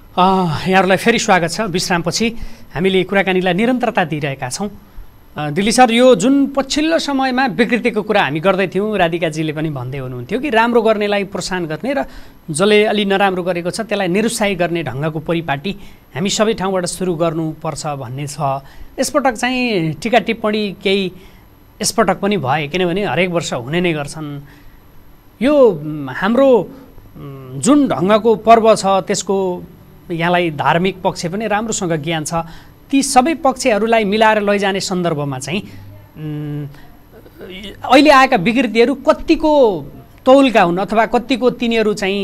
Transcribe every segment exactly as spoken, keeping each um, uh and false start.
यहाँहरूलाई फेरि स्वागत छ। विश्रामपछि हामीले कुराकानीलाई निरन्तरता दिइरहेका छौँ। दिल्ली सर, यो जुन पछिल्लो समयमा विकृतिको कुरा हामी गर्दै थियौँ, राधिकाजीले पनि भन्दै हुनुहुन्थ्यो कि राम्रो गर्नेलाई प्रोत्साहन गर्ने र जसले अलि नराम्रो गरेको छ त्यसलाई निरुत्साही गर्ने ढङ्गको परिपाटी हामी सबै ठाउँबाट सुरु गर्नुपर्छ भन्ने छ। यसपटक चाहिँ टिका टिप्पणी केही यसपटक पनि भए, किनभने हरेक वर्ष हुने नै गर्छन्। यो हाम्रो जुन ढङ्गको पर्व छ त्यसको यहाँलाई धार्मिक पक्ष पनि राम्रोसँग ज्ञान छ। ती सबै पक्षहरूलाई मिलाएर लैजाने सन्दर्भमा चाहिँ अहिले आएका विकृतिहरू कतिको तौलका हुन् अथवा कतिको तिनीहरू चाहिँ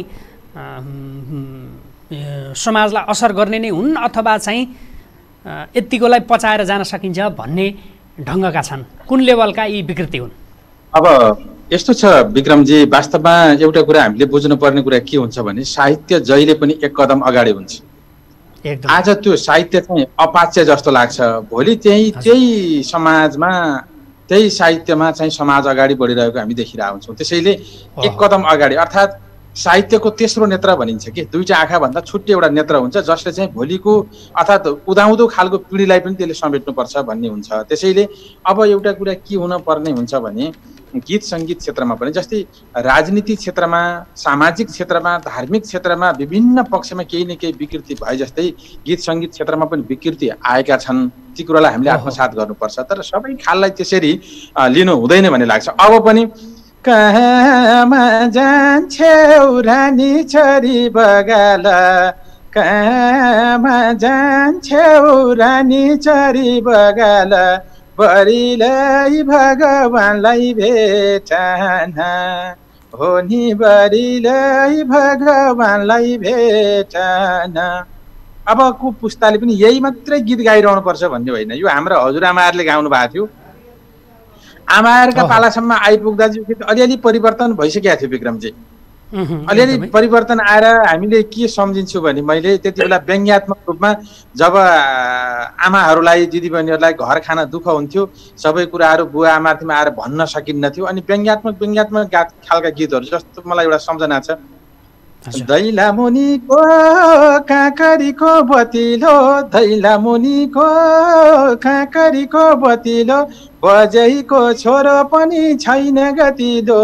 समाजलाई असर गर्ने नै हुन् अथवा चाहिँ यतिकोलाई पचाएर जान सकिन्छ भन्ने ढङ्गका छन्? कुन लेभलका यी विकृति हुन्? अब यस्तो छ विक्रमजी, वास्तवमा एउटा कुरा हामीले बुझ्नुपर्ने कुरा के हुन्छ भने साहित्य जहिले पनि एक कदम अगाडि हुन्छ। आज त्यो साहित्य चाहिँ अपाच्य जस्तो लाग्छ, भोलि त्यही त्यही समाजमा त्यही साहित्यमा चाहिँ समाज अगाडि बढिरहेको हामी देखिरहेको हुन्छौँ। त्यसैले एक कदम अगाडि, अर्थात् साहित्यको तेस्रो नेत्र भनिन्छ कि दुईटा आँखा भन्दा छुट्टै एउटा नेत्र हुन्छ जसले चाहिँ भोलिको अर्थात् उदाउँदो खालको पिँढीलाई पनि त्यसले समेट्नुपर्छ भन्ने हुन्छ। त्यसैले अब एउटा कुरा के हुन पर्ने हुन्छ भने गीत सङ्गीत क्षेत्रमा पनि, जस्तै राजनीति क्षेत्रमा, सामाजिक क्षेत्रमा, धार्मिक क्षेत्रमा विभिन्न पक्षमा केही न केही विकृति भए जस्तै गीत सङ्गीत क्षेत्रमा पनि विकृति आएका छन्। ती कुरालाई हामीले आत्मसात गर्नुपर्छ, तर सबै खाललाई त्यसरी लिनु हुँदैन भन्ने लाग्छ। अब पनि कहाँमा जान्छौ रानी छोरी बगाल, कहाँमा जान्छौ रानी छोरी बगाल, बरिलाई भगवानलाई भेटन हो नि, बरिलाई भगवानलाई भेटन। अबको पुस्ताले पनि यही मात्रै गीत गाइरहनु पर्छ भन्ने होइन। यो हाम्रो हजुरआमाहरूले गाउनु भएको थियो, आमाहरूका पालासम्म आइपुग्दा अलिअलि परिवर्तन भइसकेको थियो विक्रमजी। अलिअलि परिवर्तन आएर हामीले के सम्झिन्छु भने मैले त्यति बेला व्यङ्ग्यात्मक रूपमा जब आमाहरूलाई दिदीबहिनीहरूलाई घर खान दुःख हुन्थ्यो, सबै कुराहरू बुवा आमाथिमा आएर भन्न सकिन्न थियो, अनि व्यङ्ग्यात्मक व्यङ्ग्यात्मक खालका गीतहरू जस्तो मलाई एउटा सम्झना छ। दैला मुनिको काँकरीको बतिलो, दैला मुनिको काँकरीको बतिलो, बजैको छोरो पनि छैन गतिलो,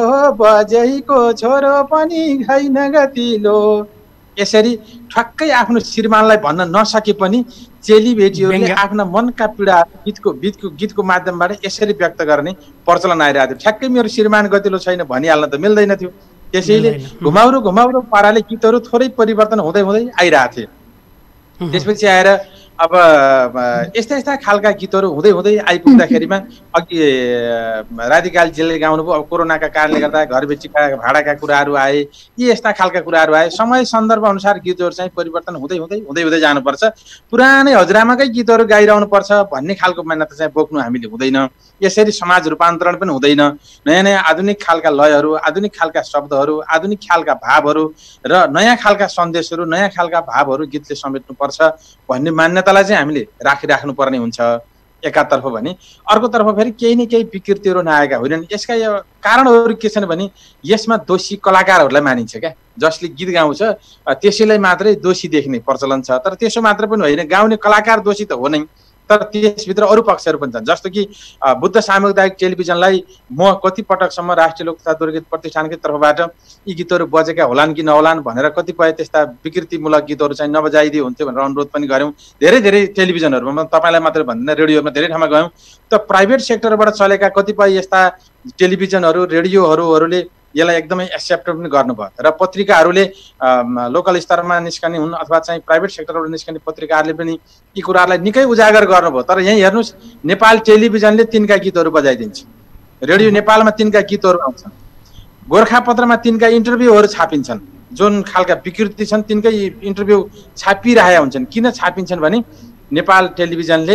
बजैको छोरो पनि छैन गतिलो। यसरी ठक्कै आफ्नो श्रीमानलाई भन्न नसके पनि चेलीबेटीहरूले आफ्ना मनका पीडा गीतको गीतको गीतको माध्यमबाट यसरी व्यक्त गर्ने प्रचलन आइरहेको थियो। ठ्याक्कै मेरो श्रीमान गतिलो छैन भनिहाल्न त मिल्दैन थियो। त्यसैले घुमाउरो घुमाउरो पाराले गीतहरू थोरै परिवर्तन हुँदै हुँदै आइरहेको थिए। त्यसपछि आएर अब यस्ता यस्ता खालका गीतहरू हुँदै हुँदै आइपुग्दाखेरिमा अघि राधिकाजीले गाउनुभयो, अब कोरोनाका कारणले गर्दा घरबेचीका भाडाका कुराहरू आए, यी यस्ता खालका कुराहरू आए। समय सन्दर्भ अनुसार गीतहरू चाहिँ परिवर्तन हुँदै हुँदै हुँदै हुँदै जानुपर्छ। पुरानै हजुरआमाकै गीतहरू गाइरहनु पर्छ भन्ने खालको मान्यता चाहिँ बोक्नु हामीले हुँदैन। यसरी समाज रूपान्तरण पनि हुँदैन। नयाँ नयाँ आधुनिक खालका लयहरू, आधुनिक खालका शब्दहरू, आधुनिक खालका भावहरू र नयाँ खालका सन्देशहरू, नयाँ खालका भावहरू गीतले समेट्नुपर्छ भन्ने मान्यतालाई चाहिँ हामीले राखिराख्नु पर्ने हुन्छ एकातर्फ भने। अर्कोतर्फ फेरि केही न केही विकृतिहरू नआएका होइनन्। यसका कारणहरू के छन् भने यसमा दोषी कलाकारहरूलाई मानिन्छ क्या। जसले गीत गाउँछ त्यसैलाई मात्रै दोषी देख्ने प्रचलन छ, तर त्यसो मात्र पनि होइन, गाउने कलाकार दोषी त हो नै, तर त्यसभित्र अरू पक्षहरू पनि छन्। जस्तो कि बुद्ध सामुदायिक टेलिभिजनलाई म कति पटकसम्म राष्ट्रिय लोक तथा दुर्गीत प्रतिष्ठानकै तर्फबाट यी गीतहरू बजेका होलान् कि नहोलान् भनेर कतिपय त्यस्ता विकृतिमूलक गीतहरू चाहिँ नबजाइदिए हुन्थ्यो भनेर अनुरोध पनि गऱ्यौँ। धेरै धेरै टेलिभिजनहरूमा, तपाईँलाई मात्रै भन्दैन, रेडियोमा धेरै ठाउँमा गयौँ। त प्राइभेट सेक्टरबाट चलेका कतिपय यस्ता टेलिभिजनहरू, रेडियोहरूले यसलाई एकदमै एक्सेप्ट पनि गर्नुभयो र पत्रिकाहरूले लोकल स्तरमा निस्कने हुन् अथवा चाहिँ प्राइभेट सेक्टरबाट निस्कने पत्रिकाहरूले पनि यी कुराहरूलाई निकै उजागर गर्नुभयो। तर यहीँ हेर्नुहोस्, नेपाल टेलिभिजनले तिनका गीतहरू बजाइदिन्छ, रेडियो नेपालमा तिनका गीतहरू आउँछन्, गोर्खापत्रमा तिनका इन्टरभ्यूहरू छापिन्छन्, जुन खालका विकृति छन् तिनकै इन्टरभ्यू छापिरहेका हुन्छन्। किन छापिन्छन् भने नेपाल टेलिभिजनले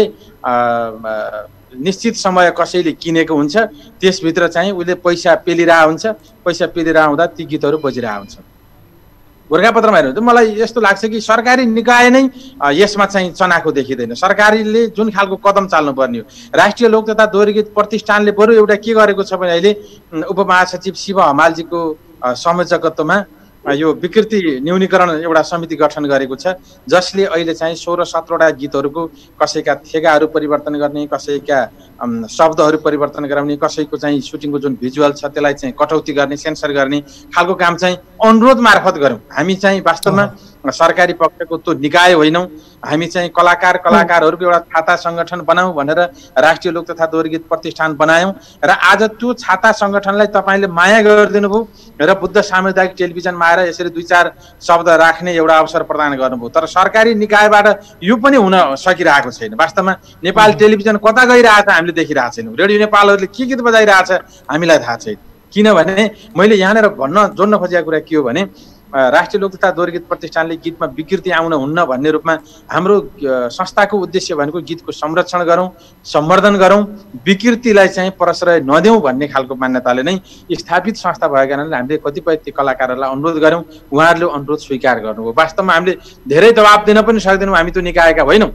निश्चित समय कसैले किनेको हुन्छ, त्यसभित्र चाहिँ उसले पैसा पेलिरहेको हुन्छ, पैसा पेलिरहेको हुँदा ती गीतहरू बजिरहेको हुन्छ। गोर्खापत्रमा हेर्नु त मलाई यस्तो लाग्छ कि सरकारी निकाय नै यसमा चाहिँ चनाखो देखिँदैन। सरकारले जुन खालको कदम चाल्नुपर्ने हो, राष्ट्रिय लोक तथा दोहोरी-गीत प्रतिष्ठानले बरु एउटा के गरेको छ भने अहिले उपमहासचिव शिव हमालजीको संयोजकत्वमा यो विकृति न्यूनीकरण एउटा समिति गठन गरेको छ, जसले अहिले चाहिँ सोह्र सत्रवटा गीतहरूको कसैका थेगाहरू परिवर्तन गर्ने, कसैका शब्दहरू परिवर्तन गराउने, कसैको चाहिँ सुटिङको जुन भिजुअल छ त्यसलाई चाहिँ कटौती गर्ने, सेन्सर गर्ने खालको काम चाहिँ अनुरोध मार्फत गरौँ। हामी चाहिँ वास्तवमा सरकारी पक्षको त्यो निकाय होइनौँ, हामी चाहिँ कलाकार कलाकारहरूको एउटा छाता सङ्गठन बनाऊ भनेर राष्ट्रिय लोक तथा दोहोरी गीत प्रतिष्ठान बनायौँ र आज त्यो छाता सङ्गठनलाई तपाईँले माया गरिदिनु भयो र बुद्ध सामुदायिक टेलिभिजनमा आएर यसरी दुई चार शब्द राख्ने एउटा अवसर प्रदान गर्नुभयो। तर सरकारी निकायबाट यो पनि हुन सकिरहेको छैन। वास्तवमा नेपाल टेलिभिजन कता गइरहेछ हामीले देखिरहेको छैनौँ। रेडियो नेपालहरूले के गीत बजाइरहेछ हामीलाई थाहा छैन। किनभने मैले यहाँनिर भन्न जोड्न खोजेको कुरा के हो भने राष्ट्रिय लोक तथा दोहोरी गीत प्रतिष्ठानले गीतमा विकृति आउन हुन्न भन्ने रूपमा हाम्रो संस्थाको उद्देश्य भनेको गीतको संरक्षण गरौँ, सम्वर्धन गरौँ, विकृतिलाई चाहिँ प्रश्रय नदेऊ भन्ने खालको मान्यताले नै स्थापित संस्था भएको कारणले हामीले कतिपय ती कलाकारहरूलाई अनुरोध गऱ्यौँ, उहाँहरूले अनुरोध स्वीकार गर्नुभयो। वास्तवमा हामीले धेरै दबाब दिन पनि सक्दैनौँ, हामी त्यो निकायका होइनौँ।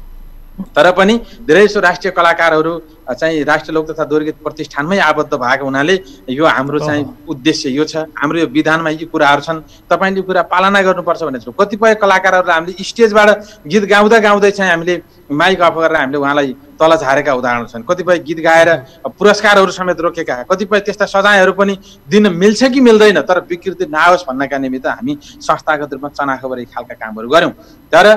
तर पनि धेरैजसो राष्ट्रिय कलाकारहरू चाहिँ राष्ट्रिय लोक तथा दोहोरी गीत प्रतिष्ठानमै आबद्ध भएको हुनाले यो हाम्रो चाहिँ उद्देश्य यो छ। हाम्रो यो विधानमा यी कुराहरू छन्, तपाईँले यो कुरा पालना गर्नुपर्छ भन्ने छ। कतिपय कलाकारहरूलाई हामीले स्टेजबाट गीत गाउँदा गाउँदै चाहिँ हामीले माइक अफ गरेर हामीले उहाँलाई तल झारेका उदाहरण छन्। कतिपय गीत गाएर पुरस्कारहरू समेत रोकेका, कतिपय त्यस्ता सजायहरू पनि दिन मिल्छ कि मिल्दैन, तर विकृति नआओस् भन्नका निमित्त हामी संस्थागत रूपमा चनाखबरी खालका कामहरू गऱ्यौँ। तर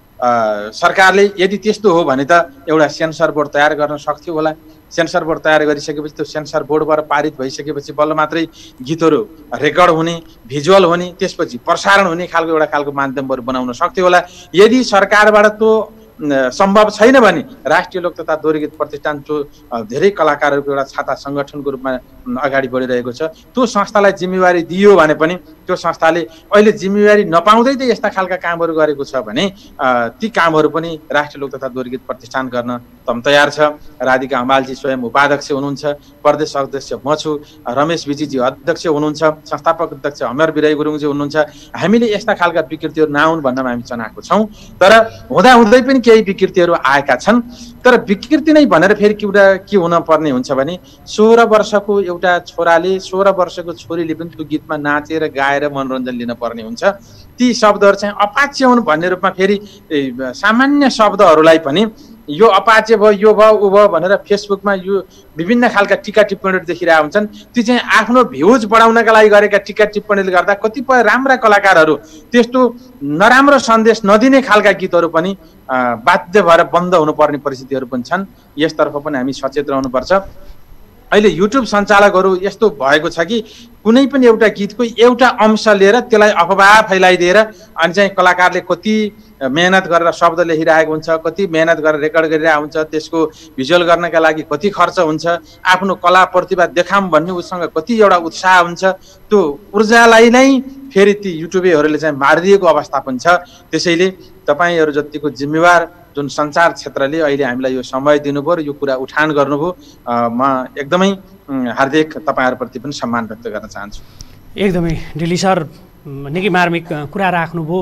सरकारले यदि त्यस्तो हो भने त एउटा सेन्सर बोर्ड तयार गर्न सक्थ्यो होला। सेन्सर बोर्ड तयार गरिसकेपछि त्यो सेन्सर बोर्डबाट पारित भइसकेपछि बल्ल मात्रै गीतहरू रेकर्ड हुने, भिजुअल हुने, त्यसपछि प्रसारण हुने खालको एउटा खालको माध्यमहरू बनाउन सक्थ्यो होला। यदि सरकारबाट त्यो सम्भव छैन भने राष्ट्रिय लोक तथा दोहोरी गीत प्रतिष्ठान जो धेरै कलाकारहरूको एउटा छाता सङ्गठनको रूपमा अगाडि बढिरहेको छ, त्यो संस्थालाई जिम्मेवारी दियो भने पनि त्यो संस्थाले अहिले जिम्मेवारी नपाउँदै त यस्ता खालका कामहरू गरेको छ भने ती कामहरू पनि राष्ट्रिय लोक तथा दोहोरी गीत प्रतिष्ठान गर्न तम तयार छ। राधिका हमालजी स्वयं उपाध्यक्ष हुनुहुन्छ, प्रदेश अध्यक्ष म छु, रमेश विजीजी अध्यक्ष हुनुहुन्छ, संस्थापक अध्यक्ष अमर बिराई गुरुङजी हुनुहुन्छ। हामीले यस्ता खालका विकृतिहरू नआउन् भन्नमा हामी चनाएको छौँ। तर हुँदा हुँदै पनि केही विकृतिहरू आएका छन्। तर विकृति नै भनेर फेरि एउटा के हुन पर्ने हुन्छ भने सोह्र वर्षको एउटा छोराले सोह्र वर्षको छोरीले पनि त्यो गीतमा नाचेर गाएर मनोरञ्जन लिन पर्ने हुन्छ। ती शब्दहरू चाहिँ अपाच्य हुन् भन्ने रूपमा फेरि सामान्य शब्दहरूलाई पनि यो अपाच्य भयो, यो भयो, ऊ भयो भनेर फेसबुकमा यो विभिन्न खालका टिका टिप्पणीहरू देखिरहेका हुन्छन्। ती चाहिँ आफ्नो भ्युज बढाउनका लागि गरेका टिका टिप्पणीले गर्दा कतिपय राम्रा कलाकारहरू त्यस्तो नराम्रो सन्देश नदिने खालका गीतहरू पनि बाध्य भएर बन्द हुनुपर्ने परिस्थितिहरू पनि छन्। यसतर्फ पनि हामी सचेत रहनुपर्छ। अहिले युट्युब सञ्चालकहरू यस्तो भएको छ कि कुनै पनि एउटा गीतको एउटा अंश लिएर त्यसलाई अफवाह फैलाइदिएर अनि चाहिँ कलाकारले कति मेहनत गरेर शब्द लेखिरहेको हुन्छ, कति मेहनत गरेर रेकर्ड गरिरहेको हुन्छ, त्यसको भिजुअल गर्नका लागि कति खर्च हुन्छ, आफ्नो कला प्रतिभा देखाऊँ भन्ने उसँग कति एउटा उत्साह हुन्छ, त्यो ऊर्जालाई नै फेरि ती युट्युबरहरूले चाहिँ मारिदिएको अवस्था पनि छ। त्यसैले तपाईँहरू जतिको जिम्मेवार जुन सञ्चार क्षेत्रले अहिले हामीलाई यो समय दिनुभयो र यो कुरा उठान गर्नुभयो, म एकदमै हार्दिक तपाईँहरूप्रति पनि सम्मान व्यक्त गर्न चाहन्छु। एकदमै डिली सर निकै मार्मिक कुरा राख्नुभयो।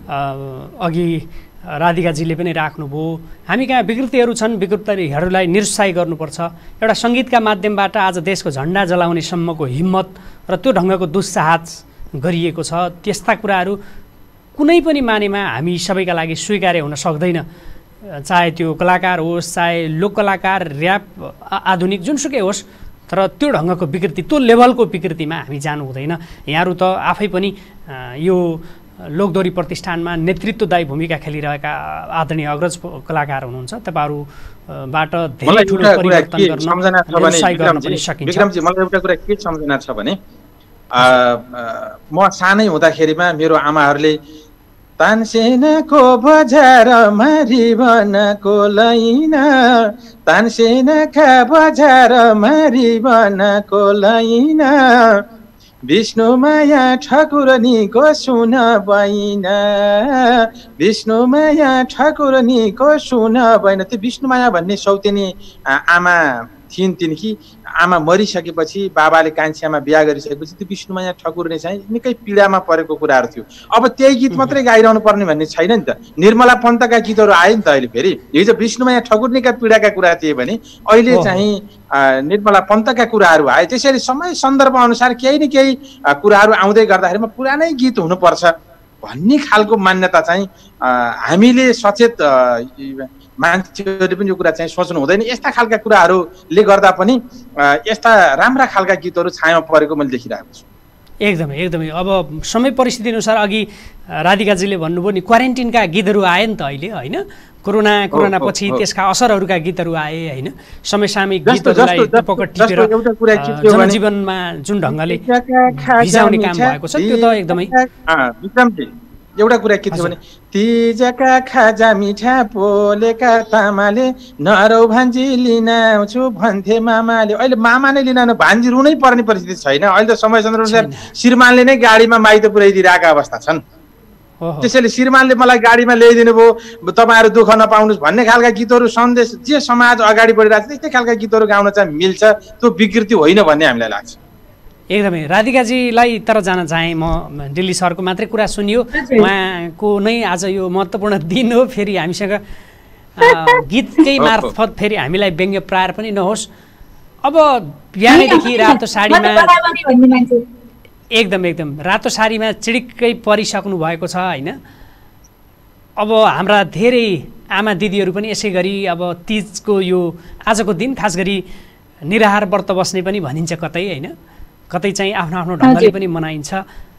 अघि राधिकाजीले पनि राख्नुभयो, हामी कहाँ विकृतिहरू छन्, विकृतिहरूलाई निरुत्साही गर्नुपर्छ। एउटा सङ्गीतका माध्यमबाट आज देशको झन्डा जलाउनेसम्मको हिम्मत र त्यो ढङ्गको दुस्साहस गरिएको छ। त्यस्ता कुराहरू कुनै पनि मानेमा हामी सबैका लागि स्वीकार्य हुन सक्दैन। चाहे त्यो कलाकार होस्, चाहे लोक कलाकार, ऱ्याप, आधुनिक जुनसुकै होस्, तर त्यो ढङ्गको विकृति, त्यो लेभलको विकृतिमा हामी जानु हुँदैन। यहाँहरू त आफै पनि यो लोकदोहोरी प्रतिष्ठानमा नेतृत्वदायी भूमिका खेलिरहेका आदरणीय अग्रज कलाकार हुनुहुन्छ। तपाईँहरूबाट धेरै ठुलो परिवर्तन गर्न पनि सकिन्छ। विक्रमजी, मलाई एउटा कुरा के सम्झना छ भने म सानै हुँदाखेरिमा मेरो आमाहरूले तानसेनको बजारमा रिबनको लैना, तानसेनका बजारमा रिबनको लैना, विष्णुमाया ठाकुरनीको सुन बैना, विष्णुमाया ठाकुरनीको सुन बैना। त्यो विष्णुमाया भन्ने सौतेनी आमा थिइन् तिनकी आमा मरिसकेपछि बाबाले कान्छी आमा बिहा गरिसकेपछि त्यो विष्णुमाया ठकुरले चाहिँ निकै पीडामा परेको कुराहरू थियो। अब त्यही गीत मात्रै गाइरहनु पर्ने भन्ने छैन नि त। निर्मला पन्तका गीतहरू आए नि त अहिले फेरि। हिजो विष्णुमाया ठकुरनीका पीडाका कुरा थिए भने अहिले चाहिँ निर्मला पन्तका कुराहरू आए। त्यसैले समय सन्दर्भ अनुसार केही न केही कुराहरू आउँदै गर्दाखेरिमा पुरानै गीत हुनुपर्छ भन्ने खालको मान्यता चाहिँ हामीले सचेत मान्छेहरूले पनि यो कुरा चाहिँ सोच्नु हुँदैन। यस्ता खालका कुराहरूले गर्दा पनि यस्ता राम्रा खालका गीतहरू छायामा परेको मैले देखिरहेको छु। एकदमै एकदमै। अब समय परिस्थिति अनुसार अघि राधिकाजीले भन्नुभयो नि क्वारेन्टिनका गीतहरू आए नि त अहिले होइन, कोरोना कोरोना पछि त्यसका असरहरूका गीतहरू आए होइन, समसामयिक गीतहरूलाई पकड टिपेर जनजीवनमा जुन ढङ्गले भिजाउने काम भएको छ त्यो त एकदमै। विक्रमजी एउटा कुरा के थियो भने तिजका खाजा मिठा पोलेका तामाले नरौ भान्जी लिन आउँछु भन्थे मामाले। अहिले मामा नै लिन आउनु भान्जी रुनै पर्ने परिस्थिति छैन। अहिले त समय सन्दर्भ अनुसार श्रीमानले नै गाडीमा माइत पुर्याइदिइरहेका अवस्था छन्। त्यसैले श्रीमानले मलाई गाडीमा ल्याइदिनु भयो तपाईँहरू दुःख नपाउनुहोस् भन्ने खालका गीतहरू सन्देश जे समाज अगाडि बढिरहेको छ त्यस्तै खालका गीतहरू गाउन चाहिँ मिल्छ। त्यो विकृति होइन भन्ने हामीलाई लाग्छ। एकदमै। राधिकाजीलाई तर जान चाहेँ म, दिल्ली सरको मात्रै कुरा सुनियो, उहाँको नै आज यो महत्त्वपूर्ण दिन हो। फेरि हामीसँग गीतकै मार्फत फेरि हामीलाई व्यङ्ग्य प्रार पनि नहोस्। अब बिहानैदेखि रातो साडीमा एकदम एकदम रातो साडीमा चिडिक्कै परिसक्नु भएको छ होइन। अब हाम्रा धेरै आमा दिदीहरू पनि यसै गरी अब तीजको यो आजको दिन खास गरी निराहार व्रत बस्ने पनि भनिन्छ कतै होइन, कतै चाहिँ आफ्नो आफ्नो ढङ्गले पनि मनाइन्छ।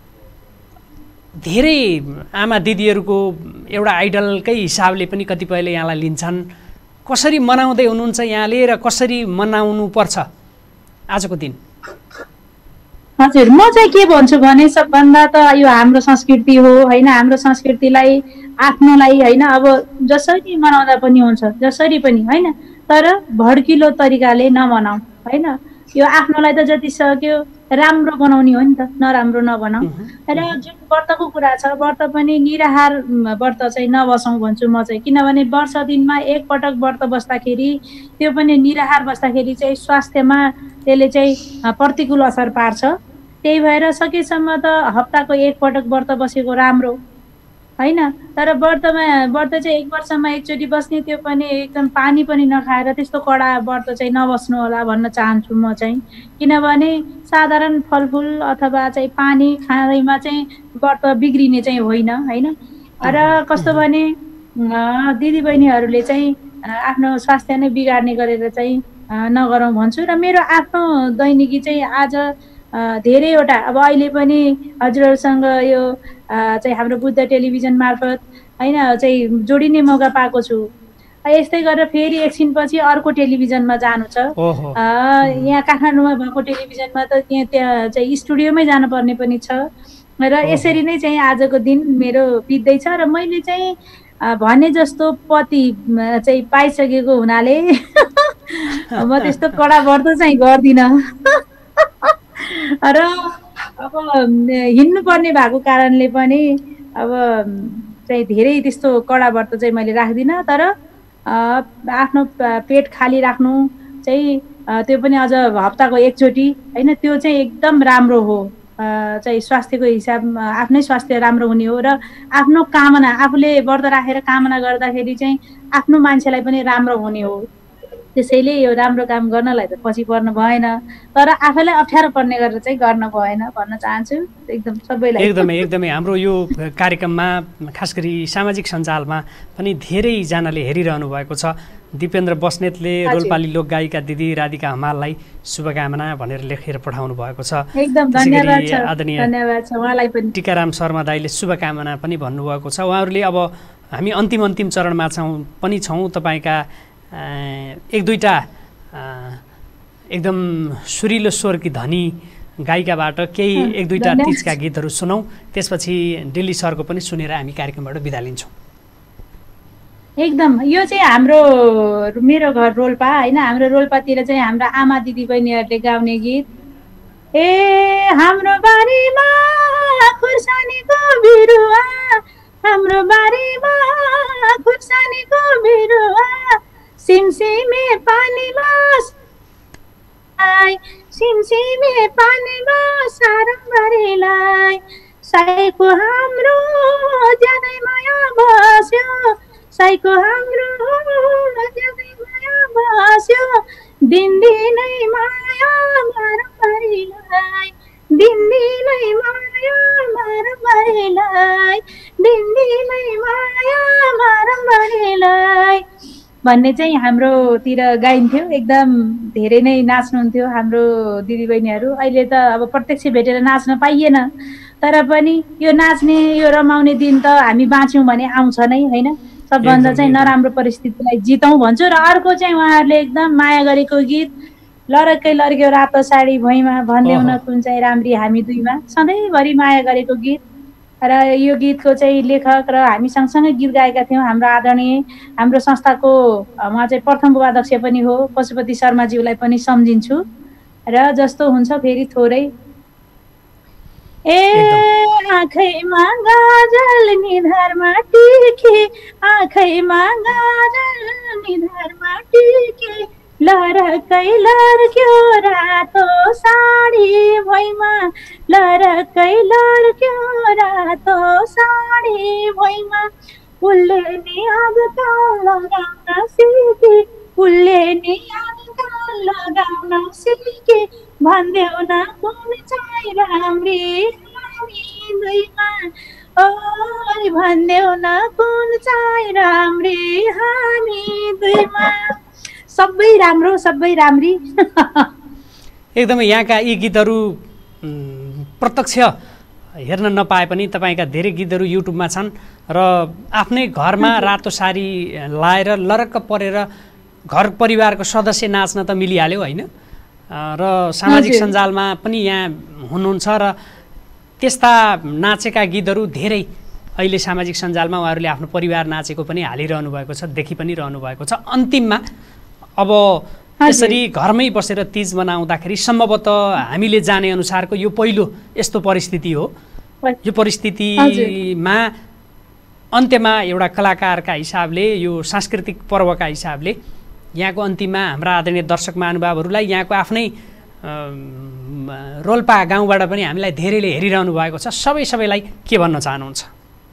धेरै आमा दिदीहरूको एउटा आइडलकै हिसाबले पनि कतिपयले यहाँलाई लिन्छन्। कसरी मनाउँदै हुनुहुन्छ यहाँले र कसरी मनाउनु पर्छ आजको दिन? हजुर, म चाहिँ के भन्छु भने सबभन्दा त यो हाम्रो संस्कृति हो होइन। हाम्रो संस्कृतिलाई आफ्नोलाई होइन अब जसरी मनाउँदा पनि हुन्छ, जसरी पनि होइन, तर भड्किलो तरिकाले नमनाऊ होइन। यो आफ्नोलाई त जति सक्यो राम्रो बनाउने हो नि त, नराम्रो नबनाऊ। र जुन व्रतको कुरा छ, व्रत पनि निराहार व्रत चाहिँ नबसौँ भन्छु म चाहिँ। किनभने वर्ष दिनमा एकपटक व्रत बस्दाखेरि त्यो पनि निराहार बस्दाखेरि चाहिँ स्वास्थ्यमा त्यसले चाहिँ प्रतिकूल असर पार्छ। त्यही भएर सकेसम्म त हप्ताको एकपटक व्रत बसेको राम्रो होइन। तर व्रतमा व्रत चाहिँ एक वर्षमा एकचोटि बस्ने, त्यो पनि एकदम पानी पनि नखाएर त्यस्तो कडा व्रत चाहिँ नबस्नु होला भन्न चाहन्छु म चाहिँ। किनभने साधारण फलफुल अथवा चाहिँ पानी खाँदैमा चाहिँ व्रत बिग्रिने चाहिँ होइन होइन। र कस्तो भने दिदीबहिनीहरूले चाहिँ आफ्नो स्वास्थ्य नै बिगार्ने गरेर चाहिँ नगरौँ भन्छु। र मेरो आफ्नो दैनिकी चाहिँ आज धेरैवटा अब अहिले पनि हजुरहरूसँग यो चाहिँ हाम्रो बुद्ध टेलिभिजन मार्फत होइन चाहिँ जोडिने मौका पाएको छु। यस्तै गरेर फेरि एकछिनपछि अर्को टेलिभिजनमा जानु छ। यहाँ काठमाडौँमा भएको टेलिभिजनमा त त्यहाँ त्यहाँ चाहिँ स्टुडियोमै जानुपर्ने पनि छ। र यसरी नै चाहिँ आजको दिन मेरो बित्दैछ। र मैले चाहिँ भने जस्तो पति चाहिँ पाइसकेको हुनाले म त्यस्तो कडा व्रत चाहिँ गर्दिनँ। र अब हिँड्नु पर्ने भएको कारणले पनि अब चाहिँ धेरै त्यस्तो कडा व्रत चाहिँ मैले राख्दिनँ। तर आफ्नो पेट खाली राख्नु चाहिँ त्यो पनि अझ हप्ताको एकचोटि होइन, त्यो चाहिँ एकदम राम्रो हो। चाहिँ स्वास्थ्यको हिसाब आफ्नै स्वास्थ्य राम्रो हुने हो। र आफ्नो कामना आफूले व्रत राखेर कामना गर्दाखेरि चाहिँ आफ्नो मान्छेलाई पनि राम्रो हुने हो। त्यसैले यो राम्रो काम गर्नलाई त पछि पर्नु भएन, तर आफैलाई अप्ठ्यारो पर्ने गरेर चाहिँ गर्न भएन भन्न चाहन्छु एकदम सबैलाई। एकदमै एकदमै। हाम्रो यो कार्यक्रममा खास गरी सामाजिक सञ्जालमा पनि धेरैजनाले हेरिरहनु भएको छ। दिपेन्द्र बस्नेतले रोल्पाली लोकगायिका दिदी राधिका हमाललाई शुभकामना भनेर लेखेर पठाउनु भएको छ। एकदम धन्यवाद छ, आदरणीय धन्यवाद छ उहाँलाई पनि। टिकाराम शर्मा दाइले शुभकामना पनि भन्नुभएको छ। उहाँहरूले अब हामी अन्तिम अन्तिम चरणमा छौँ पनि छौँ। तपाईँका एक दुईवटा एकदम सुरिलो स्वरकी धनी गायिकाबाट केही एक दुईवटा तिजका गीतहरू सुनौँ, त्यसपछि दिल्ली सरको पनि सुनेर हामी कार्यक्रमबाट बिदा लिन्छौँ। एकदम। यो चाहिँ हाम्रो मेरो घर रोल्पा होइन। हाम्रो रोल्पातिर चाहिँ हाम्रा आमा दिदी बहिनीहरूले गाउने गीत। ए हाम्रो बारीमा खुर्सानीको बिरुवा, हाम्रो बारीमा खुर्सानीको बिरुवा, सिमसिमे पानीमा भाइको हाम्रो ज्यादै माया बस्यो दिनदिनै माया मरमरीलाई दिनदिनै माया मरमरीलाई दिनदिनै माया मरमरीलाई भन्ने चाहिँ हाम्रोतिर गाइन्थ्यो। एकदम धेरै नै नाच्नुहुन्थ्यो हाम्रो दिदीबहिनीहरू। अहिले त अब प्रत्यक्ष भेटेर नाच्न पाइएन, तर पनि यो नाच्ने यो रमाउने दिन त हामी बाँच्यौँ भने आउँछ नै होइन। सबभन्दा चाहिँ नराम्रो परिस्थितिलाई जितौँ भन्छु। र अर्को चाहिँ उहाँहरूले एकदम माया गरेको गीत लरकै लर्क्यो रातो साडी भुइँमा भन्देऊ न कुन चाहिँ राम्री हामी दुईमा, सधैँभरि माया गरेको गीत। र यो गीतको चाहिँ लेखक र हामी सँगसँगै गीत गाएका थियौँ हाम्रो आदरणीय हाम्रो संस्थाको उहाँ चाहिँ प्रथम उपाध्यक्ष पनि हो पशुपति शर्माज्यूलाई पनि सम्झिन्छु। र जस्तो हुन्छ फेरि थोरै ए आँखैमा गाजल निधारमा टिके आँखैमा गाजल निधारमा टिके लरकै लर्क्यो रातो साडी भुइँमा लरकै लर्क्यो रातो साडी भुइँमा उसले नि आजकल लगाउन सिके उसले नि आजकल लगाउन सिके भन्देऊ न कुन चाहिँ राम्री हामी दुईमा ओ भन्देऊ न कुन चाहिँ राम्री हामी दुईमा। सबै राम्रो सबै राम्री। एकदमै यहाँका यी गीतहरू प्रत्यक्ष हेर्न नपाए पनि तपाईँका धेरै गीतहरू युट्युबमा छन् र आफ्नै घरमा रातो साडी लाएर लरक्क परेर घर परिवारको सदस्य नाच्न त मिलिहाल्यो होइन। र सामाजिक सञ्जालमा पनि यहाँ हुनुहुन्छ र त्यस्ता नाचेका गीतहरू धेरै अहिले सामाजिक सञ्जालमा उहाँहरूले आफ्नो परिवार नाचेको पनि हालिरहनु भएको छ, देखि पनि रहनु भएको छ। अन्तिममा अब यसरी घरमै बसेर तीज मनाउँदाखेरि सम्भवतः हामीले जाने अनुसारको यो पहिलो यस्तो परिस्थिति हो। यो परिस्थितिमा अन्त्यमा एउटा कलाकारका हिसाबले यो सांस्कृतिक पर्वका हिसाबले यहाँको अन्तिममा हाम्रा आदरणीय दर्शक महानुभावहरूलाई यहाँको आफ्नै रोल्पा गाउँबाट पनि हामीलाई धेरैले हेरिरहनु भएको छ, सबै सबैलाई के भन्न चाहनुहुन्छ?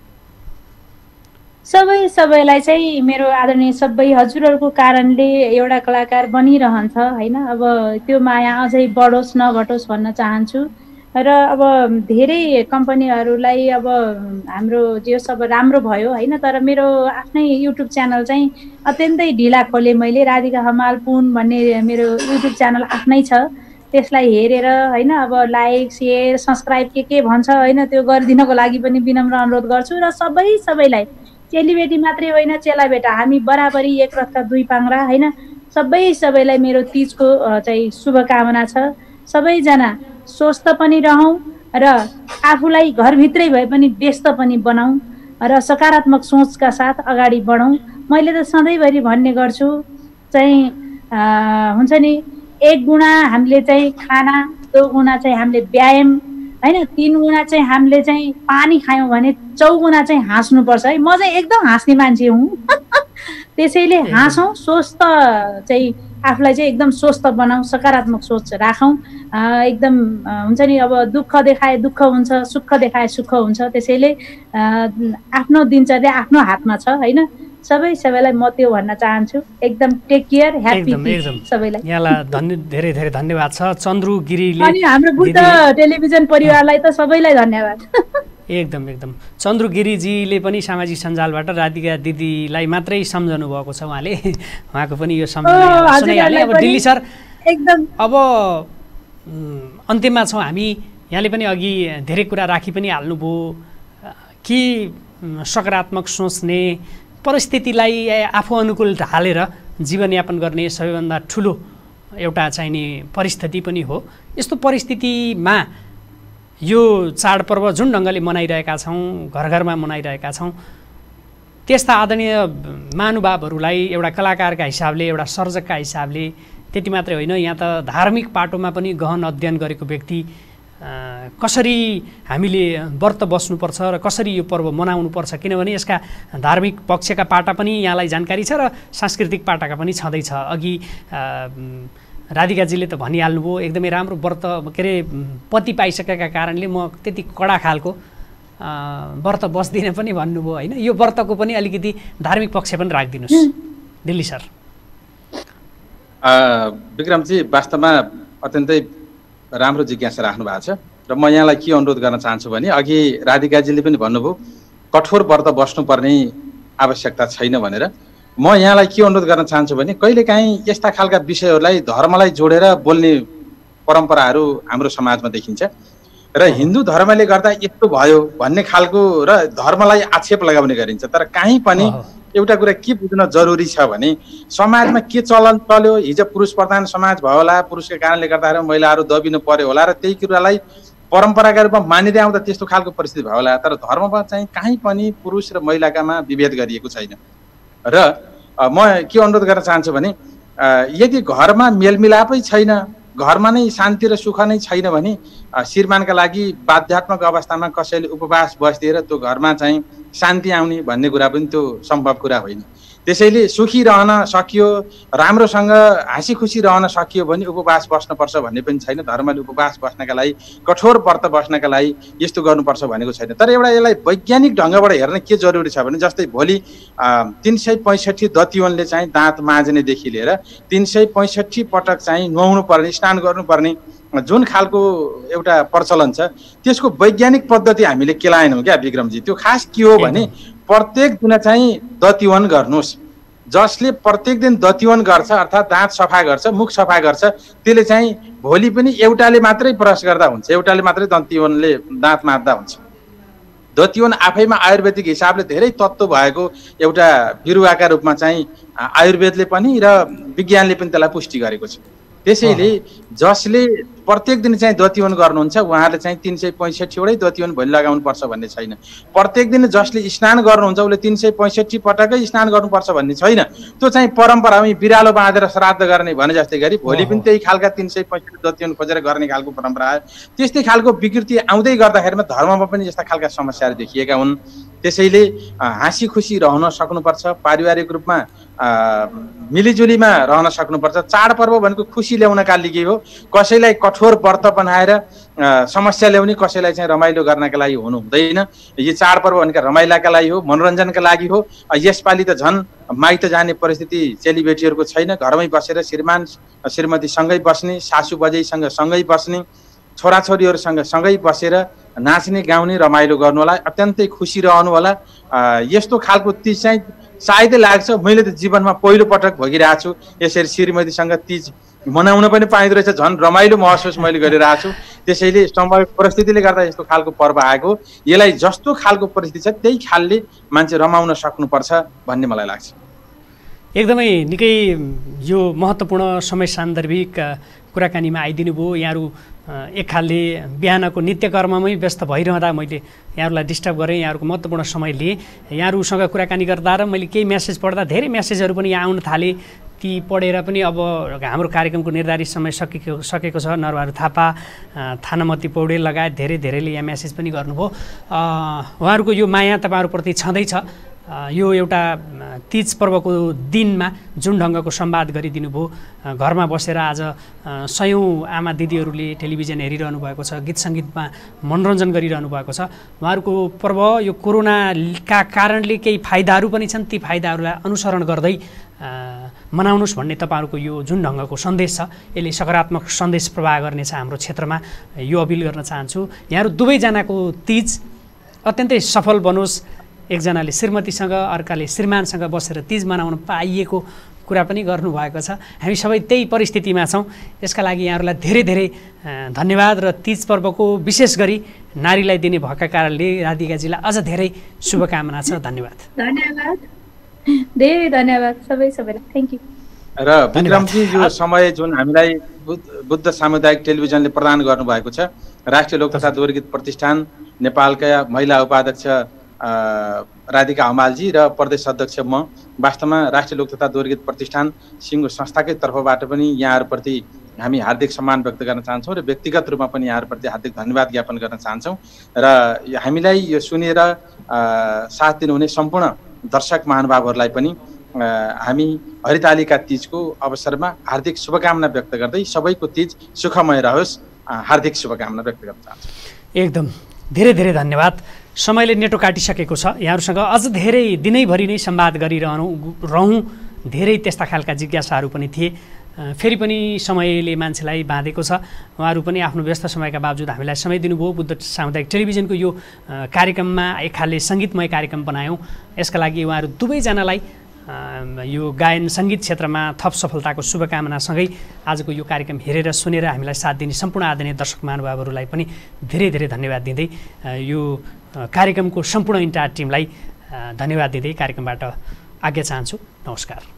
सबै सबैलाई चाहिँ मेरो आदरणीय सबै हजुरहरूको कारणले एउटा कलाकार बनिरहन्छ होइन। अब त्यो माया अझै बढोस् नघटोस् भन्न चाहन्छु। र अब धेरै कम्पनीहरूलाई अब हाम्रो जो सब राम्रो भयो होइन, तर मेरो आफ्नै युट्युब च्यानल चाहिँ अत्यन्तै ढिला खोलेँ मैले। राधिका हमाल पुन भन्ने मेरो युट्युब च्यानल आफ्नै छ, त्यसलाई हेरेर होइन अब लाइक सेयर सब्सक्राइब के के भन्छ होइन त्यो गरिदिनको लागि पनि विनम्र अनुरोध गर्छु। र सबै सबैलाई चेलीबेटी मात्रै होइन चेलाबेटा हामी बराबरी एक रथका दुई पाङ्रा होइन। सबै सबैलाई मेरो तीजको चाहिँ शुभकामना छ। सबैजना स्वस्थ पनि रहौँ र आफूलाई घरभित्रै भए पनि व्यस्त पनि बनाऊँ र सकारात्मक सोचका साथ अगाडि बढौँ। मैले त सधैँभरि भन्ने गर्छु चाहिँ हुन्छ नि एक गुणा हामीले चाहिँ खाना, दो गुणा चाहिँ हामीले व्यायाम होइन, तीन गुणा चाहिँ हामीले चाहिँ पानी खायौँ भने चौगुणा चाहिँ हाँस्नुपर्छ है। म चाहिँ एकदम हाँस्ने मान्छे हुँ। त्यसैले हाँसौँ, स्वस्थ चाहिँ आफूलाई चाहिँ एकदम स्वस्थ बनाऊ, सकारात्मक सोच राखौँ। एकदम हुन्छ नि अब दुःख देखाए दुःख हुन्छ, सुख देखाए सुख हुन्छ। त्यसैले आफ्नो दिनचर्या आफ्नो हातमा छ होइन। सबै सबैलाई म त्यो भन्न चाहन्छु। एकदम टेक केयर, ह्याप्पी सबैलाई। यहाँलाई धन्य धेरै धेरै धन्यवाद छ चन्द्रु गिरीले। अनि हाम्रो बुद्ध टेलिभिजन परिवारलाई त सबैलाई धन्यवाद। एकदम एकदम चन्द्रु गिरीजीले पनि सामाजिक सञ्जालबाट राधिका दिदीलाई मात्रै सम्झनु भएको छ उहाँले, उहाँको पनि यो सम्झना सुनाइहाले। अब दिल्ली सर एकदम अब अन्त्यमा छौँ हामी, यहाँले पनि अघि धेरै कुरा राखी पनि हाल्नुभयो कि सकारात्मक सोच्ने परिस्थितिलाई आफू अनुकूल ढालेर जीवनयापन गर्ने सबैभन्दा ठुलो एउटा चाहिने परिस्थिति पनि हो। यस्तो परिस्थितिमा यो चाडपर्व जुन ढङ्गले मनाइरहेका छौँ, घर घरमा मनाइरहेका छौँ, त्यस्ता आदरणीय महानुभावहरूलाई एउटा कलाकारका हिसाबले एउटा सर्जकका हिसाबले त्यति मात्रै होइन, यहाँ त धार्मिक पाटोमा पनि गहन अध्ययन गरेको व्यक्ति कसरी हामीले व्रत बस्नुपर्छ र कसरी यो पर्व मनाउनुपर्छ, किनभने यसका धार्मिक पक्षका पाटा पनि यहाँलाई जानकारी छ र सांस्कृतिक पाटाका पनि छँदैछ। अघि राधिकाजीले त भनिहाल्नुभयो एकदमै राम्रो व्रत के अरे पति पाइसकेका कारणले म त्यति कडा खालको व्रत बस्दिनँ पनि भन्नुभयो होइन, यो व्रतको पनि अलिकति धार्मिक पक्ष पनि राखिदिनुहोस् दिल्ली सर। विक्रमजी वास्तवमा अत्यन्तै राम्रो जिज्ञासा राख्नु भएको छ र म यहाँलाई के अनुरोध गर्न चाहन्छु भने अघि राधिकाजीले पनि भन्नुभयो कठोर व्रत बस्नुपर्ने आवश्यकता छैन भनेर। म यहाँलाई के अनुरोध गर्न चाहन्छु भने कहिलेकाहीँ यस्ता खालका विषयहरूलाई धर्मलाई जोडेर बोल्ने परम्पराहरू हाम्रो समाजमा देखिन्छ र हिन्दू धर्मले गर्दा यस्तो भयो भन्ने खालको र धर्मलाई आक्षेप लगाउने गरिन्छ। तर काहीँ पनि एउटा कुरा के बुझ्न जरुरी छ भने समाजमा के चलन चल्यो, हिजो पुरुष प्रधान समाज भयो होला, पुरुषको कारणले गर्दाखेरि महिलाहरू दबिनु पर्यो होला र त्यही कुरालाई परम्पराका रूपमा मानिँदै आउँदा त्यस्तो खालको परिस्थिति भयो होला। तर धर्ममा चाहिँ काहीँ पनि पुरुष र महिलाकामा विभेद गरिएको छैन। र म के अनुरोध गर्न चाहन्छु भने यदि घरमा मेलमिलापै छैन, घरमा नै शान्ति र सुख नै छैन भने श्रीमानका लागि बाध्यात्मक अवस्थामा कसैले उपवास बसिदिएर त्यो घरमा चाहिँ शान्ति आउने भन्ने कुरा पनि त्यो सम्भव कुरा होइन। त्यसैले सुखी रहन सकियो, राम्रोसँग हाँसी खुसी रहन सकियो भने उपवास बस्नुपर्छ भन्ने पनि छैन। धर्मले उपवास बस्नका लागि, कठोर व्रत बस्नका लागि यस्तो गर्नुपर्छ भनेको छैन। तर एउटा यसलाई वैज्ञानिक ढङ्गबाट हेर्न के जरुरी छ भने जस्तै भोलि तिन सय पैँसठी दतिवनले चाहिँ दाँत माझ्नेदेखि लिएर तिन सय पैँसठी पटक चाहिँ नुहाउनु पर्ने, स्नान गर्नुपर्ने जुन खालको एउटा प्रचलन छ त्यसको वैज्ञानिक पद्धति हामीले केलाएनौँ क्या विक्रमजी। त्यो खास के हो भने प्रत्येक दिन चाहिँ दतिवन गर्नुहोस्। जसले प्रत्येक दिन दतिवन गर्छ अर्थात् दाँत सफा गर्छ, मुख सफा गर्छ, त्यसले चाहिँ भोलि पनि एउटाले मात्रै ब्रस गर्दा हुन्छ, एउटाले मात्रै दतिवनले दाँत माझ्दा हुन्छ। दतिवन आफैमा आयुर्वेदिक हिसाबले धेरै तत्त्व भएको एउटा बिरुवाका रूपमा चाहिँ आयुर्वेदले पनि र विज्ञानले पनि त्यसलाई पुष्टि गरेको छ। त्यसैले जसले प्रत्येक दिन चाहिँ दतिवन गर्नुहुन्छ उहाँले चाहिँ तिन सय पैँसठीवटै दतिवन भोलि लगाउनुपर्छ भन्ने छैन। प्रत्येक दिन जसले स्नान गर्नुहुन्छ उसले तिन सय पैँसठी पटकै स्नान गर्नुपर्छ भन्ने छैन। त्यो चाहिँ परम्परामै बिरालो बाँधेर श्राद्ध गर्ने भने जस्तै गरी भोलि पनि त्यही खालका तिन सय पैँसठी दतिवन खोजेर गर्ने खालको परम्परा आयो। त्यस्तै खालको विकृति आउँदै गर्दाखेरिमा धर्ममा पनि यस्ता खालका समस्याहरू देखिएका हुन्। त्यसैले हाँसी खुसी रहन सक्नुपर्छ, पारिवारिक रूपमा मिलिजुलीमा रहन सक्नुपर्छ। चाडपर्व भनेको खुसी ल्याउनका लागि हो, कसैलाई कठोर व्रत बनाएर समस्या ल्याउने, कसैलाई चाहिँ रमाइलो गर्नका लागि हुनु हुँदैन। यो चाडपर्व भनेको रमाइलाका लागि हो, मनोरञ्जनका लागि हो। यसपालि त झन् माइत जाने परिस्थिति चेलीबेटीहरूको छैन, घरमै बसेर श्रीमान श्रीमतीसँगै बस्ने, सासू बजैसँग सँगै बस्ने, छोराछोरीहरूसँग सँगै बसेर नाच्ने गाउने रमाइलो गर्नु होला, अत्यन्तै खुसी रहनु होला। यस्तो खालको तिज चाहिँ सायदै लाग्छ मैले त जीवनमा पहिलो पटक भोगिरहेको छु, यसरी श्रीमतीसँग तिज मनाउन पनि पाइँदो रहेछ, झन् रमाइलो महसुस मैले गरिरहेको छु। त्यसैले समय परिस्थितिले गर्दा यस्तो खालको पर्व आएको, यसलाई जस्तो खालको परिस्थिति छ त्यही खालले मान्छे रमाउन सक्नुपर्छ भन्ने मलाई लाग्छ। एकदमै निकै यो महत्त्वपूर्ण समय सान्दर्भिक कुराकानीमा आइदिनु भयो। यहाँहरू एक खालले बिहानको नित्यकर्ममै व्यस्त भइरहँदा मैले यहाँहरूलाई डिस्टर्ब गरेँ, यहाँहरूको महत्त्वपूर्ण समय लिएँ। यहाँहरूसँग कुराकानी गर्दा र मैले केही म्यासेज पढ्दा धेरै म्यासेजहरू पनि यहाँ आउन थाले। ती पढेर पनि अब हाम्रो कार्यक्रमको निर्धारित समय सकेको सकेको छ। नरबहादुर थापा, थानामती पौडेल लगायत धेरै धेरैले यहाँ म्यासेज पनि गर्नुभयो। उहाँहरूको यो माया तपाईँहरूप्रति छँदैछ। यो एउटा तीज पर्वको दिनमा जुन ढङ्गको संवाद गरिदिनु भयो, घरमा बसेर आज सयौँ आमा दिदीहरूले टेलिभिजन हेरिरहनु भएको छ, गीत सङ्गीतमा मनोरञ्जन गरिरहनु भएको छ। उहाँहरूको पर्व यो कोरोनाका कारणले केही फाइदाहरू पनि छन्, ती फाइदाहरूलाई अनुसरण गर्दै मनाउनुहोस् भन्ने तपाईँहरूको यो जुन ढङ्गको सन्देश छ यसले सकारात्मक सन्देश प्रवाह गर्नेछ हाम्रो क्षेत्रमा, यो अपिल गर्न चाहन्छु। यहाँहरू दुवैजनाको तीज अत्यन्तै सफल बनोस्। एकजनाले श्रीमतीसँग अर्काले श्रीमानसँग बसेर तीज मनाउन पाइएको कुरा पनि गर्नुभएको छ। हामी सबै त्यही परिस्थितिमा छौँ। यसका लागि यहाँहरूलाई धेरै धेरै धन्यवाद र तीज पर्वको विशेष गरी नारीलाई दिने भएका कारणले राधिकाजीलाई अझ धेरै शुभकामना छ। धन्यवाद धन्यवाद धेरै धन्यवाद सबै सबैलाई, थ्याङ्क यू। र विक्रमजी यो समय जुन हामीलाई बुद्ध सामुदायिक टेलिभिजनले प्रदान गर्नुभएको छ, राष्ट्रिय लोक तथा दोहोरी गीत प्रतिष्ठान नेपालका महिला उपाध्यक्ष राधिका हमालजी र प्रदेश अध्यक्ष म, वास्तवमा राष्ट्रिय लोक तथा दोहोरी गीत प्रतिष्ठान सिङ्गो संस्थाकै तर्फबाट पनि यहाँहरूप्रति हामी हार्दिक सम्मान व्यक्त गर्न चाहन्छौँ र व्यक्तिगत रूपमा पनि यहाँहरूप्रति हार्दिक धन्यवाद ज्ञापन गर्न चाहन्छौँ। र हामीलाई यो सुनेर साथ दिनुहुने सम्पूर्ण दर्शक महानुभावहरूलाई पनि हामी हरितालिका तीजको अवसरमा हार्दिक शुभकामना व्यक्त गर्दै सबैको तीज सुखमय रहोस्, हार्दिक शुभकामना व्यक्त गर्न चाहन्छौँ। एकदम धेरै धेरै धन्यवाद। समयले नेटो काटिसकेको छ। यहाँहरूसँग अझ धेरै दिनैभरि नै संवाद गरिरहनु रहौँ, धेरै त्यस्ता खालका जिज्ञासाहरू पनि थिए। फेरि पनि समयले मान्छेलाई बाँधेको छ। उहाँहरू पनि आफ्नो व्यस्त समयका बावजुद हामीलाई समय दिनुभयो। बुद्ध सामुदायिक टेलिभिजनको यो कार्यक्रममा एक खालले सङ्गीतमय कार्यक्रम बनायौँ। यसका लागि उहाँहरू दुवैजनालाई यो गायन सङ्गीत क्षेत्रमा थप सफलताको शुभकामनासँगै आजको यो कार्यक्रम हेरेर सुनेर हामीलाई साथ दिने सम्पूर्ण आदरणीय दर्शक महानुभावहरूलाई पनि धेरै धेरै धन्यवाद दिँदै यो कार्यक्रमको सम्पूर्ण इन्टायर टिमलाई धन्यवाद दिँदै कार्यक्रमबाट आज्ञा चाहन्छु। नमस्कार।